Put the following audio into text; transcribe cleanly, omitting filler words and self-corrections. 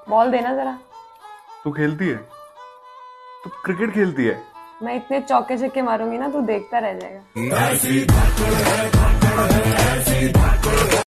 Ball देना जरा। तू खेलती है? तू क्रिकेट खेलती है? मैं इतने चौके छक्के मारूंगी ना, तू देखता रह जाएगा।